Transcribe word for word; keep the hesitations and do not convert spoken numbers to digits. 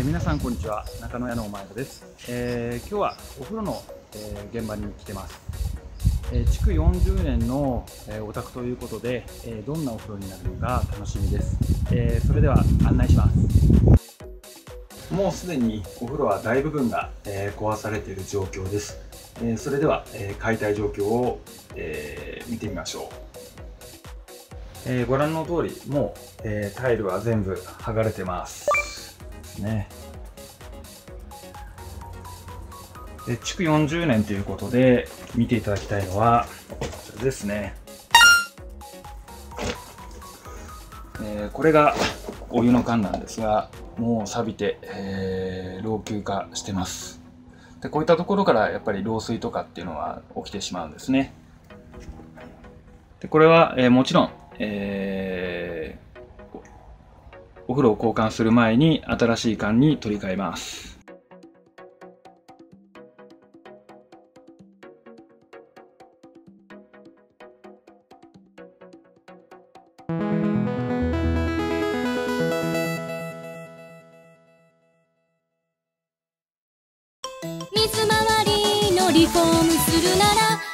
皆さんこんにちは、中野屋のお前田です。えー、今日はお風呂の、えー、現場に来てます。えー、築よんじゅうねんの、えー、お宅ということで、えー、どんなお風呂になるのか楽しみです。えー、それでは案内します。もうすでにお風呂は大部分が、えー、壊されている状況です。えー、それでは、えー、解体状況を、えー、見てみましょう。えー、ご覧の通り、もう、えー、タイルは全部剥がれてますね。で、築よんじゅうねんということで見ていただきたいのはこちらですね。えー、これがお湯の缶なんですが、もう錆びて、えー、老朽化してます。で、こういったところからやっぱり漏水とかっていうのは起きてしまうんですね。で、これは、えー、もちろん、えー、お風呂を交換する前に新しい缶に取り替えます。 水回りのリフォームするなら